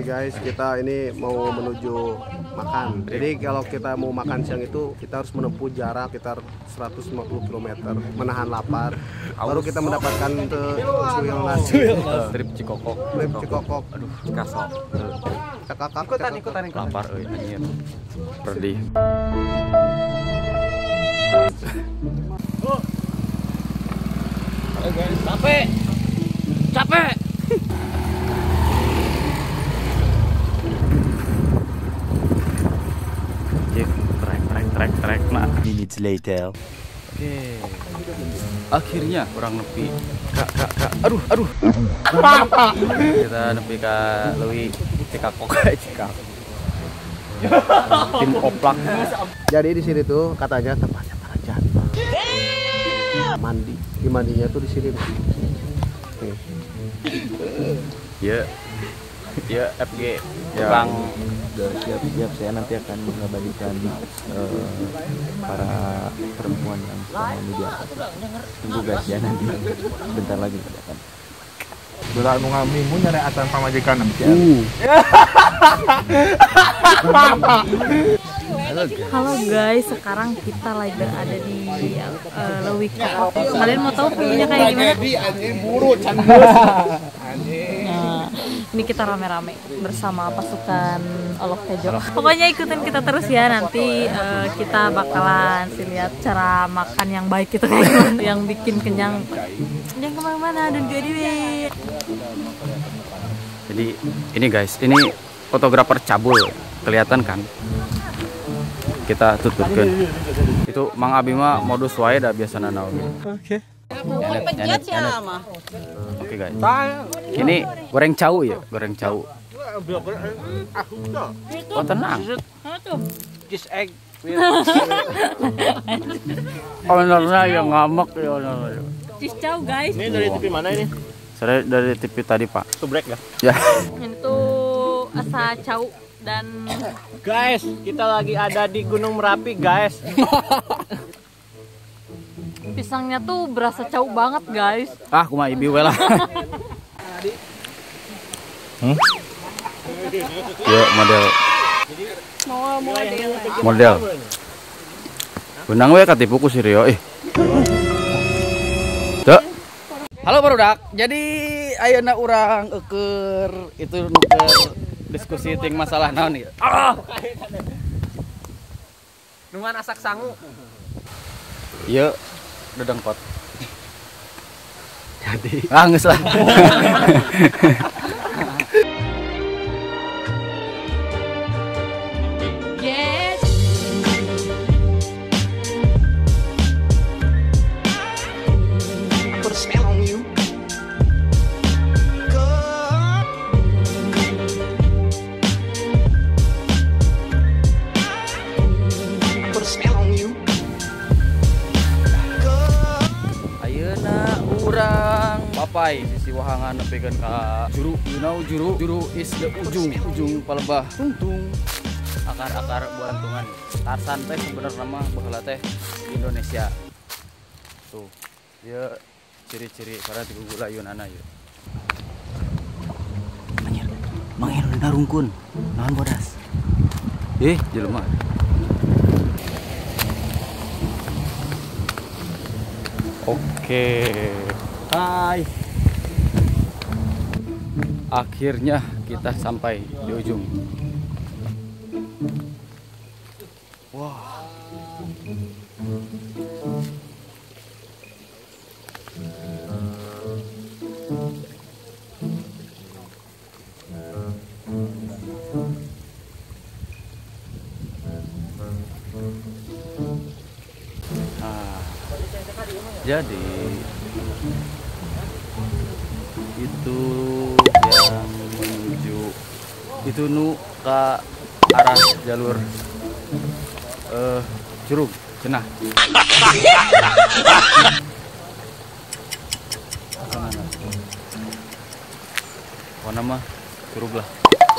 guys, kita ini mau menuju makan. Jadi kalau kita mau makan siang itu kita harus menempuh jarak sekitar 150 km, menahan lapar. Baru kita mendapatkan cuil nasi. Trip Cikokok. Trip Cikokok. Aduh, Cikasok. Cakakak. Ikutan. Lapar euy anjir. Perdi. Halo guys, capek. Trek nah. Minutes later. Oke. Akhirnya kurang nepi. Kak. Aduh. Kita nepi ka leuwih Cikakok. Tim oplak. Jadi di sini tuh katanya tempatnya para jantan. Mandi. Di mandinya tuh di sini. Ya FG Bang. Siap, saya nanti akan mengabadikan para perempuan yang sedang mandi di atas. Tunggu guys ya, nanti bentar lagi kita akan. Belah nu ngamimu nyari atan pamajikan nanti. Halo guys, sekarang kita lagi berada di Leuwih. Kalian mau tahu view-nya kayak gimana? Nah, ini kita rame-rame bersama pasukan Olok Tejo. Pokoknya ikutin kita terus ya, nanti kita bakalan lihat cara makan yang baik itu kayak gimana, yang bikin kenyang. Jangan kemana-mana dan juga di. Jadi ini guys, ini fotografer cabul, kelihatan kan? Kita tutupkan. Itu Mang Abi mah modus wae da biasa naon. Oke. Oke guys. Ini goreng cau ya, goreng cau. Oh tenang. Cheese egg. Ownernya yang ngamak ya ownernya. Cheese cau guys. Ini dari TV mana ini? Saya dari TV tadi Pak. Subrek ya? Ya. Itu asa cau dan Guys, kita lagi ada di Gunung Merapi guys. pisangnya tuh berasa cau banget guys. Ah, kumaha ibi we lah. Ya model. Model. Benang we katipu ku si Rio. Tuh. Halo barudak. Jadi ayeuna urang eukeur itu nuker diskusi ting masalah naon ieu. Nungan asak sangu. Ieu dedengkot. Jadi geus lah. Papai sisi wahangan nepikeun ka juru, you know juru is the ujung palebah tungtung akar buantungan. Tarsan teh sebenarnya mah baheula teh di Indonesia tuh dia ciri-ciri karena tiga gulayunana ieu. Anjir mangel narungkun naon bodas jelema. Oke. Hai. Akhirnya kita sampai di ujung. Wah. Jadi itu yang menuju itu nu ke arah jalur Curug cenah. Mana mah Curug lah.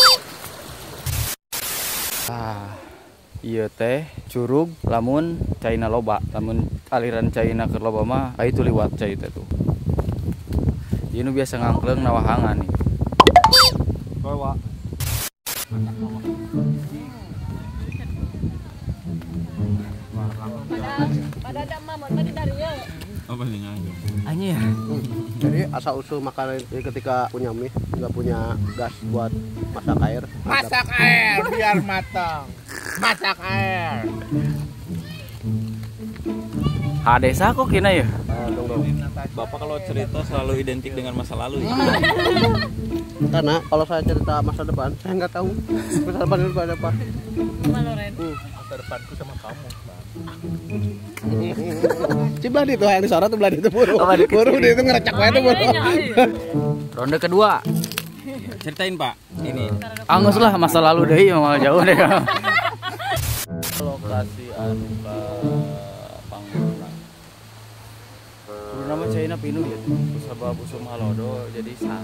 Iya teh Curug lamun caina loba, lamun aliran caina keur loba mah itu liwat cai teh tuh. Ieu nu biasa ngangkleng nawahangan nih. Bawa. Pada ada mama tadi dari ya. Apa sih ngajak? Anjir. Jadi asal usul makanan ini ketika punya mie nggak punya gas buat masak air. Masak air biar matang. Masak air. Desa kok kina ya? Dong. Bapak kalau cerita selalu identik dengan masa lalu ya? Karena kalau saya cerita masa depan, saya nggak tahu masa depan itu ada apa. Maloren. Masa depanku sama kamu. Ciblah itu yang disorot tuh belah itu buru. Apa dikit Buru ini? dia itu ngerecak wae tuh buru. Ronde kedua. Ceritain Pak, ini Angus lah masa lalu deh, mau jauh deh. Lokasi anu ka Pangunan. Dulu nama China Pinu ya. Sabab usum halodo jadi sah.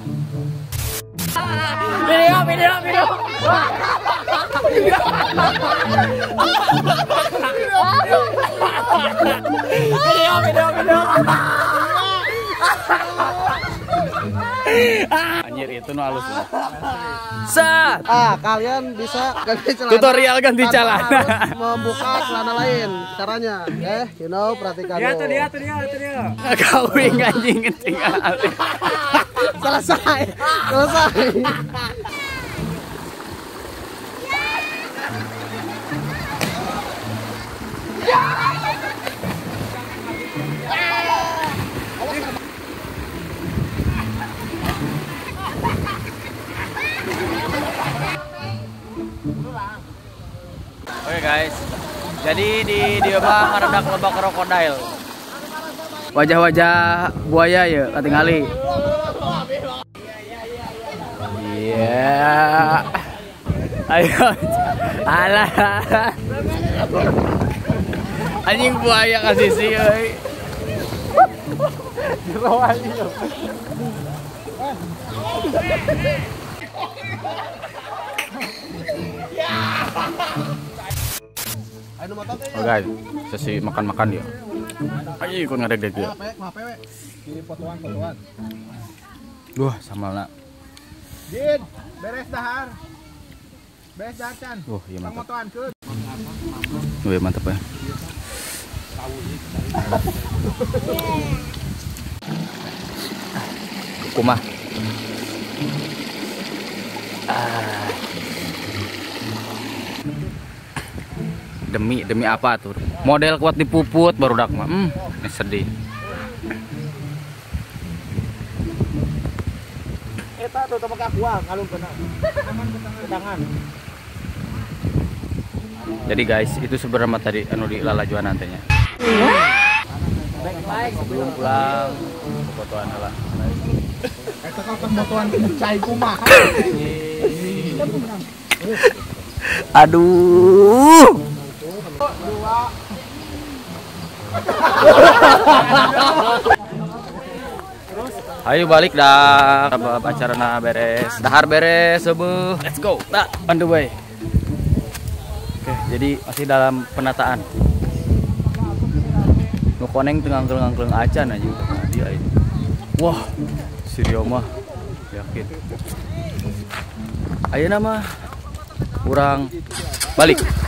Video. Anjir itu nu halus. Set. Kalian bisa ganti celana. Tutorial ganti tanpa celana. harus membuka celana lain. Caranya, perhatikan. Dia. Kawin anjing kencing ali. Selesai. Oke guys, jadi di dia mah ngaredak lebak krokodil. Wajah-wajah buaya ya katingali. Iya. Ayo. Alah. Anjing buaya kasih sih euy. Oh guys, sesi makan-makan dia. Ayo ikut ngadeg-deg dia. Fotoan. Duh, samalna. Din, beres dahar. Beres jajan. Iya mantap. Fotoan keun. Iya mantap ya. Kumah. Demi apa tuh? Model kuat dipuput barudak mah. Ini sedih. Eta tuh teu make akuang ngalung kena. Tangan. Jadi guys, itu seberapa tadi anu di lalajuan nantinya. Sebelum pulang, fotoan lah. Eta kan fotoan cai kumaha. Aduh. Ayo balik dah, acarana beres, dahar beres, sebeuh, let's go, tak, on the way. Oke, jadi masih dalam penataan. Nukoneng tengah-tengah acan aja, dia ini. Wah, si Rio mah yakin. Ayo nama, kurang balik.